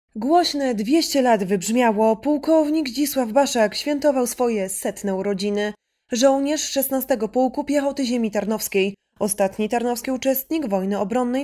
Głośne 200 lat wybrzmiało, pułkownik Zdzisław Baszak świętował swoje 100. urodziny. Żołnierz 16. Pułku Piechoty Ziemi Tarnowskiej, ostatni tarnowski uczestnik wojny obronnej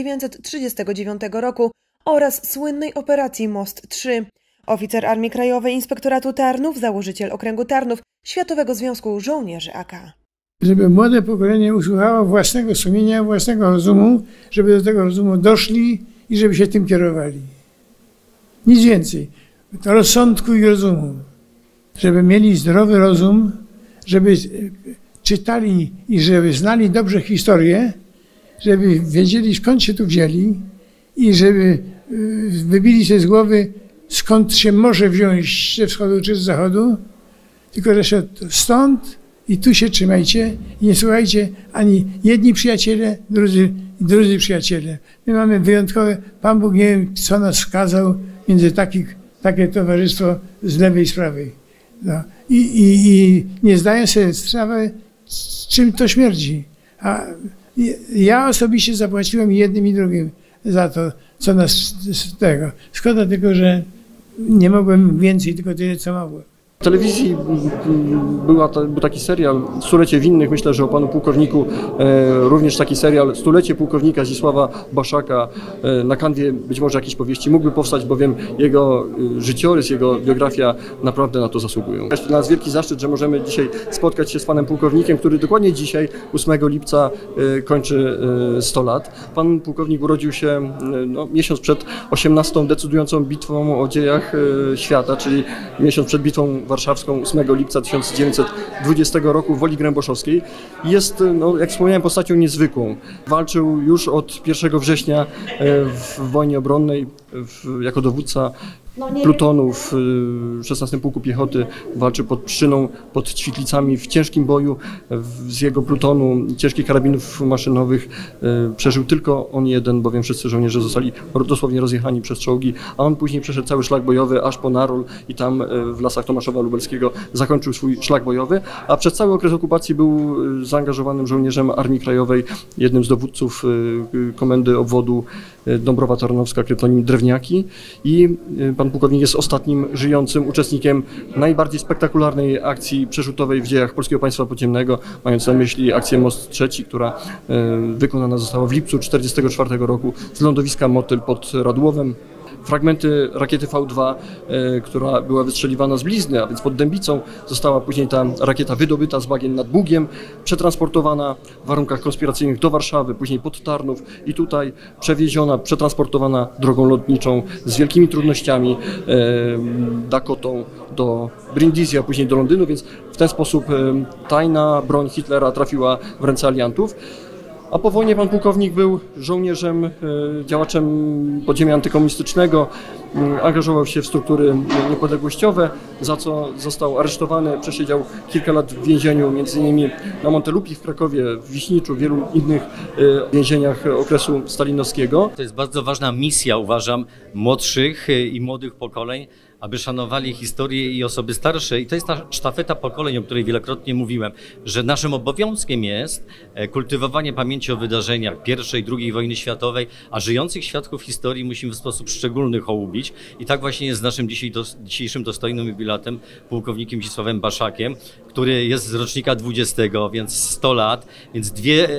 1939 roku oraz słynnej operacji Most 3. Oficer Armii Krajowej Inspektoratu Tarnów, założyciel okręgu Tarnów, Światowego Związku Żołnierzy AK. Żeby młode pokolenie usłuchało własnego sumienia, własnego rozumu, żeby do tego rozumu doszli i żeby się tym kierowali. Nic więcej. To rozsądku i rozumu. Żeby mieli zdrowy rozum, żeby czytali i żeby znali dobrze historię, żeby wiedzieli, skąd się tu wzięli i żeby wybili sobie z głowy, skąd się może wziąć ze wschodu czy z zachodu, tylko że się stąd i tu się trzymajcie i nie słuchajcie ani jedni przyjaciele, drudzy przyjaciele. My mamy wyjątkowe, Pan Bóg nie wiem, co nas skazał między takie towarzystwo z lewej i z prawej. No. I nie zdają sobie sprawy, z czym to śmierdzi. A ja osobiście zapłaciłem jednym i drugim za to, co nas z tego. Szkoda tylko, że nie mogłem więcej, tylko tyle, co mogłem. W telewizji był taki serial Stulecie Winnych. Myślę, że o panu pułkowniku również taki serial Stulecie pułkownika Zdzisława Baszaka na kanwie być może jakiejś powieści mógłby powstać, bowiem jego życiorys, jego biografia naprawdę na to zasługują. Jest dla nas wielki zaszczyt, że możemy dzisiaj spotkać się z panem pułkownikiem, który dokładnie dzisiaj, 8 lipca, kończy 100 lat. Pan pułkownik urodził się miesiąc przed 18. decydującą bitwą o dziejach świata, czyli miesiąc przed bitwą warszawską 8 lipca 1920 roku w Woli Gręboszowskiej. Jest, jak wspomniałem, postacią niezwykłą. Walczył już od 1 września w wojnie obronnej jako dowódca plutonu w 16 Pułku Piechoty. Walczył pod Pszczyną, pod Ćwiklicami w ciężkim boju. Z jego plutonu ciężkich karabinów maszynowych przeżył tylko on jeden, bowiem wszyscy żołnierze zostali dosłownie rozjechani przez czołgi, a on później przeszedł cały szlak bojowy aż po Narol i tam w lasach Tomaszowa Lubelskiego zakończył swój szlak bojowy, a przez cały okres okupacji był zaangażowanym żołnierzem Armii Krajowej, jednym z dowódców komendy obwodu Dąbrowa Tarnowska, kryptonim Drewniaki, i pan pułkownik jest ostatnim żyjącym uczestnikiem najbardziej spektakularnej akcji przerzutowej w dziejach Polskiego Państwa Podziemnego, mając na myśli akcję Most 3, która wykonana została w lipcu 1944 roku z lądowiska Motyl pod Radłowem. Fragmenty rakiety V2, która była wystrzeliwana z blizny, a więc pod Dębicą, została później ta rakieta wydobyta z bagien nad Bugiem, przetransportowana w warunkach konspiracyjnych do Warszawy, później pod Tarnów i tutaj przewieziona, przetransportowana drogą lotniczą z wielkimi trudnościami Dakotą do Brindisi, a później do Londynu, więc w ten sposób tajna broń Hitlera trafiła w ręce aliantów. A po wojnie pan pułkownik był żołnierzem, działaczem podziemia antykomunistycznego, angażował się w struktury niepodległościowe, za co został aresztowany, przesiedział kilka lat w więzieniu, m.in. na Montelupii w Krakowie, w Wiśniczu, w wielu innych więzieniach okresu stalinowskiego. To jest bardzo ważna misja, uważam, młodszych i młodych pokoleń, aby szanowali historię i osoby starsze. I to jest ta sztafeta pokoleń, o której wielokrotnie mówiłem, że naszym obowiązkiem jest kultywowanie pamięci o wydarzeniach I, II wojny światowej, a żyjących świadków historii musimy w sposób szczególny hołubić. I tak właśnie jest z naszym dzisiejszym dostojnym jubilatem, pułkownikiem Zdzisławem Baszakiem, który jest z rocznika 20, więc 100 lat, więc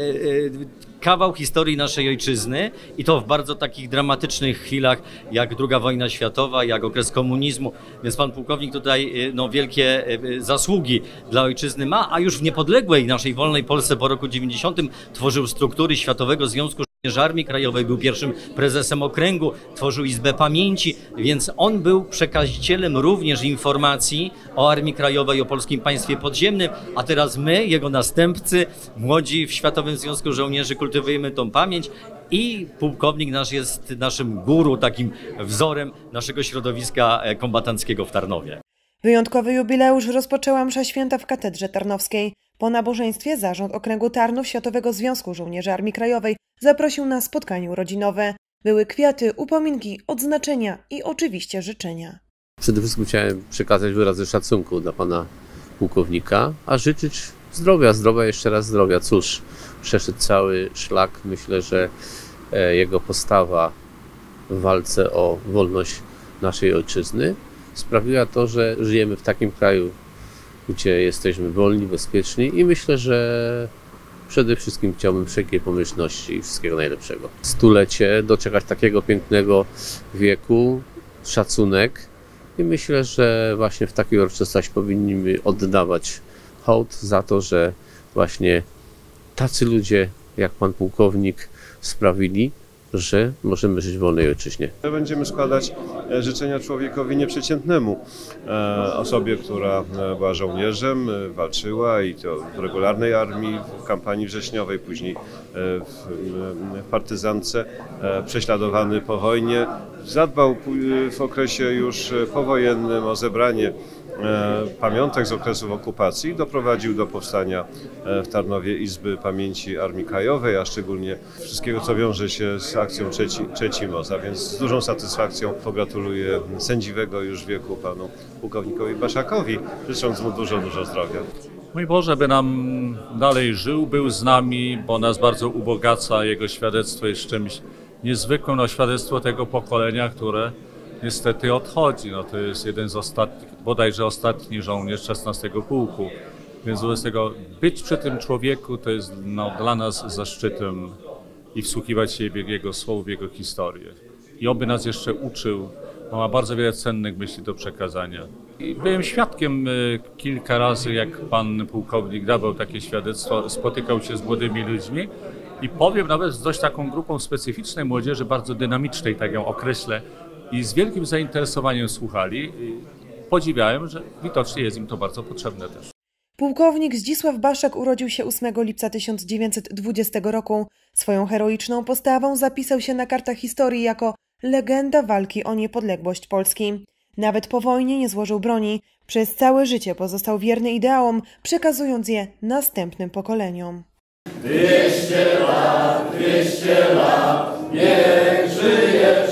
kawał historii naszej ojczyzny i to w bardzo takich dramatycznych chwilach, jak II wojna światowa, jak okres komunizmu, więc pan pułkownik tutaj wielkie zasługi dla ojczyzny ma, a już w niepodległej naszej wolnej Polsce po roku 90 tworzył struktury Światowego Związku Żołnierzy Armii Krajowej, był pierwszym prezesem okręgu, tworzył Izbę Pamięci, więc on był przekazicielem również informacji o Armii Krajowej, o Polskim Państwie Podziemnym, a teraz my, jego następcy, młodzi w Światowym Związku Żołnierzy, kultywujemy tą pamięć i pułkownik nasz jest naszym guru, takim wzorem naszego środowiska kombatanckiego w Tarnowie. Wyjątkowy jubileusz rozpoczęła msza święta w Katedrze Tarnowskiej. Po nabożeństwie Zarząd Okręgu Tarnów Światowego Związku Żołnierzy Armii Krajowej zaprosił na spotkanie urodzinowe. Były kwiaty, upominki, odznaczenia i oczywiście życzenia. Przede wszystkim chciałem przekazać wyrazy szacunku dla pana pułkownika, a życzyć zdrowia, jeszcze raz zdrowia. Cóż, przeszedł cały szlak. Myślę, że jego postawa w walce o wolność naszej ojczyzny sprawiła to, że żyjemy w takim kraju, gdzie jesteśmy wolni, bezpieczni i myślę, że przede wszystkim chciałbym wszelkiej pomyślności i wszystkiego najlepszego. Stulecie, doczekać takiego pięknego wieku, szacunek i myślę, że właśnie w takiej uroczystości powinniśmy oddawać hołd za to, że właśnie tacy ludzie jak pan pułkownik sprawili, że możemy żyć w wolnej ojczyźnie. Będziemy składać życzenia człowiekowi nieprzeciętnemu, osobie, która była żołnierzem, walczyła i to w regularnej armii, w kampanii wrześniowej, później w partyzance, prześladowany po wojnie. Zadbał w okresie już powojennym o zebranie pamiątek z okresów okupacji, doprowadził do powstania w Tarnowie Izby Pamięci Armii Krajowej, a szczególnie wszystkiego, co wiąże się z akcją Trzeci Most, a więc z dużą satysfakcją pogratuluję sędziwego już wieku panu pułkownikowi Baszakowi, życząc mu dużo zdrowia. Mój Boże, by nam dalej żył, był z nami, bo nas bardzo ubogaca. Jego świadectwo jest czymś niezwykłym, no świadectwo tego pokolenia, które niestety odchodzi. No to jest jeden z ostatnich, bodajże ostatni żołnierz 16 pułku. Więc wobec tego być przy tym człowieku to jest dla nas zaszczytem i wsłuchiwać się w jego słowo, w jego historię. I oby nas jeszcze uczył, bo ma bardzo wiele cennych myśli do przekazania. I byłem świadkiem kilka razy, jak pan pułkownik dawał takie świadectwo, spotykał się z młodymi ludźmi i powiem nawet z dość taką grupą specyficznej młodzieży, bardzo dynamicznej, tak ją określę, i z wielkim zainteresowaniem słuchali. Podziwiałem, że widocznie jest im to bardzo potrzebne też. Pułkownik Zdzisław Baszak urodził się 8 lipca 1920 roku. Swoją heroiczną postawą zapisał się na kartach historii jako legenda walki o niepodległość Polski. Nawet po wojnie nie złożył broni. Przez całe życie pozostał wierny ideałom, przekazując je następnym pokoleniom. 200 lat, niech żyje